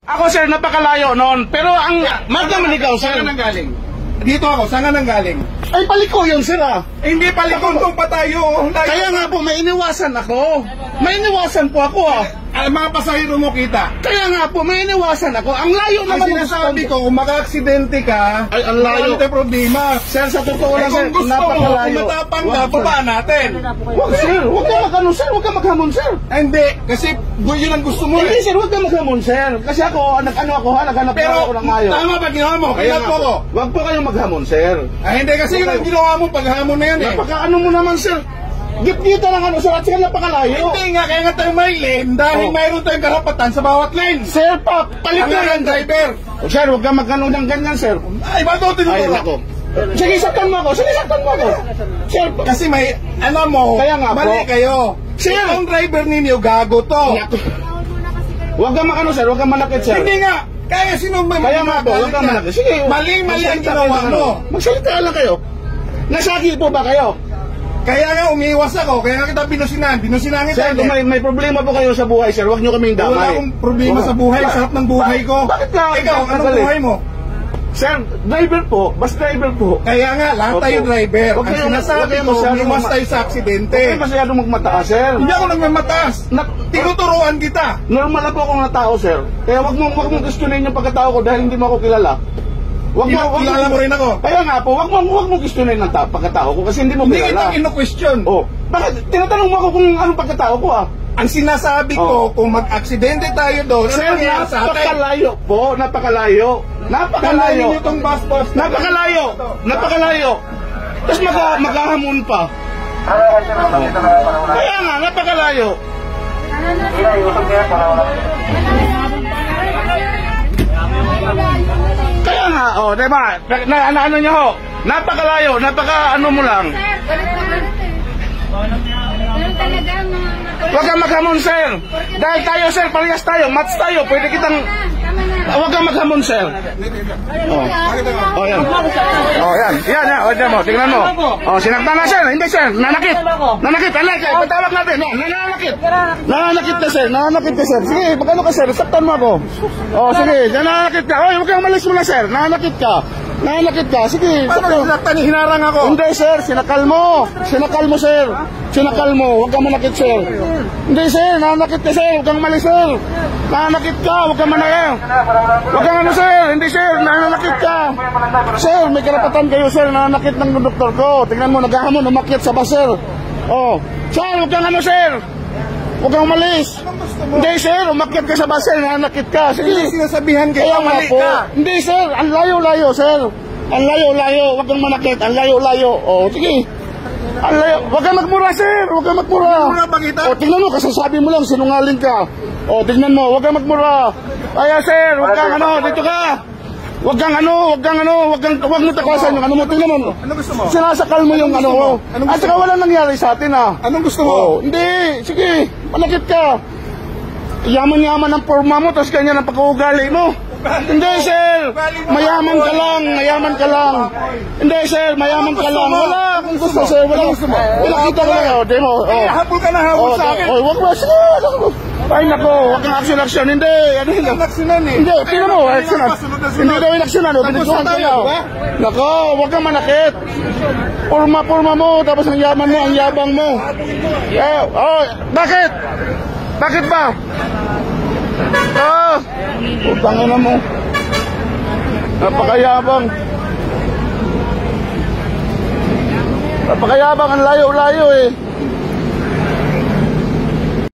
Ako sir, napakalayo noon. Pero ang magdaman ikaw sir. Saan ka nang galing? Dito ako, saan ka nang galing? Ay paliko yun sir ah. Hindi palikon pa tayo. Kaya nga po, may iniwasan ako. May iniwasan po ako ah. Ang mga pasahero mo kita. Kaya nga po, may iniwasan ako. Ang layo Ang naman sinasabi ko, kung maka-aksidente ka, ay ang layo. wala tayong problema. Sir, sa totoo lang sir, Kung gusto mo, kung matapang ka, babaan natin. Wag sir, wag ka magano sir, wag ka maghamon sir. Hindi, kasi yun ang gusto mo. Hindi sir, wag ka maghamon sir. Kasi ako, nag-ano ako ha, naghanap Pero, ako ng ayaw. tama ba ginawa mo? Kaya nga po ko. Wag po kayong maghamon sir. Ay, hindi, kasi yun ang ginawa mo, paghamon na yan eh. Napaka-ano mo naman sir. Gip-gita lang ano sir, at saka napakalayo. Hindi nga, kaya nga tayo may lane dahil mayroon tayong karapatan sa bawat lane. Sir, palit na Ang driver. Sir, huwag ka magano ng ganyan sir. Ay, ba't ito Ay, tinuturo? nako. Sige, saktan mo ako. Sige, saktan mo ako. Sir, Kasi may, alam mo, Kaya nga po. mali kayo. Sir! Ang driver ninyo, gago to. nako. Huwag ka magano sir, huwag ka manakit sir. Hindi nga. Kaya sino ba Kaya nga po, huwag ka manakit. Sige, Mali ang magsalita ginawa kayo ng mo. ano. Magsalita lang kayo. Nasagi po ba kayo? Kaya nga umiiwas ako, kaya nga kita binusinan Sir, kita. kung may problema po kayo sa buhay sir, huwag nyo kaming damay. Wala akong problema sa buhay, sarap ng buhay ko. Bakit ka? Ikaw, anong buhay mo? Sir, driver po, bus driver po. Kaya nga, lahat tayo Opo. driver. Huwag Ang kayo- sinasabi huwag kayo mo, masyadong umiwas tayo sa aksidente. Huwag kayo masyadong magmataas sir. Hindi ako nagmamataas. Tinuturuan kita. Normal na po akong natao sir. Kaya wag mong questionin yung pagkatao ko dahil hindi mo ako kilala. Kilala mo rin ako. Kaya nga po, wag mong questionin ang pagkatao ko kasi hindi mo Hindi kilala. kita ino-question. Oh, bakit tinatanong mo ako kung anong pagkatao ko ah? Ang sinasabi ko, kung mag-aksidente tayo doon, ano Sir, nangyayari sa atin? napakalayo po, napakalayo. Kalahin niyo itong bus. Napakalayo. Napakalayo. Tapos maghahamon pa. Kaya nga, napakalayo. Kaya nga, oh, diba? Ano nyo ho? Napakalayo, ano mo lang. Huwag kang maghamon, sir. Dahil tayo, sir, parehas tayo, match tayo. Pwede kitang... Huwag kang maghamon, sir. Oh, yan. Oh, yan. Yan, yan. O, dyan mo. Tingnan mo. Oh, sinaktan na, sir. Hindi, sir. Nanakit. Nanakit. Alay, sir. Patawag natin. Nananakit. Nananakit ka, sir. Nananakit ka, sir. Sige, magkano ka, sir. Saktan mo ako. Oh, sige. Nananakit ka. Oy, huwag kang malis mo na, sir. Nananakit ka. Nananakit ka. Sige. Paano sinaktan? Hinarang ako. Hindi, sir. Sinakal mo. Sinakal mo, sir. Sinakal mo. Huwag kang manakit, sir. Hindi, sir. Nananakit ka, sir. Huwag kang malis, sir. Nananakit ka. Huwag kang manakit. Huwag kang ano, sir. Hindi, sir. Nananakit ka. Sir, may karapatan kayo, sir. Nananakit ng doktor ko. Tingnan mo, naghahamon, umakyat sa bus, sir. Oh. Sir, huwag kang ano, sir. Huwag kang umalis. Hindi, sir. Umakyat ka sa bus, sir. Nananakit ka. Sige. Hindi sinasabihan Kaya kayo, nga mali po. ka. Hindi, sir. Ang layo-layo, sir. Ang layo-layo. Huwag kang manakit. Ang layo-layo. Oh, sige. Ang layo. Huwag kang magmura, sir. Huwag kang magmura. Mura ba kita? Oh, tingnan mo. Kasasabi mo lang. Sinungaling ka. Oh, tingnan mo. Huwag kang magmura. Kaya, sir. Huwag kang ano. Dito ka. Huwag kang ano. Huwag mo takasan yung ano mo. Tingnan mo. Ano gusto mo? Sinasakal mo yung ano mo. Anong At gusto saka mo? walang nangyari sa atin, ah. Anong gusto mo? Oh, hindi. Sige. Manakit ka. Yaman-yaman ang forma mo, tapos ganyan ang pagkaugali mo. Hindi, sir. Mayaman ka lang. Mayaman ka lang. Hindi, sir. Mayaman ka lang. Wala akong gusto, sir. Wala gusto mo. Wala kita ko lang. Di mo. Eh, habol ka na habol sa akin. Oh, wag mo. Sige. Ay, nako. Wag kang action. Hindi. Ano yun? Aksyonan eh. Hindi. Tingnan mo. Action. Hindi daw yung action. Binigyan ka na. Nako. Wag kang manakit. Forma mo. Tapos ang yaman mo. Ang yabang mo. Oh, bakit? Bakit ba? Ah! Utang na mo. Napakayabang. Napakayabang. Ang layo-layo eh.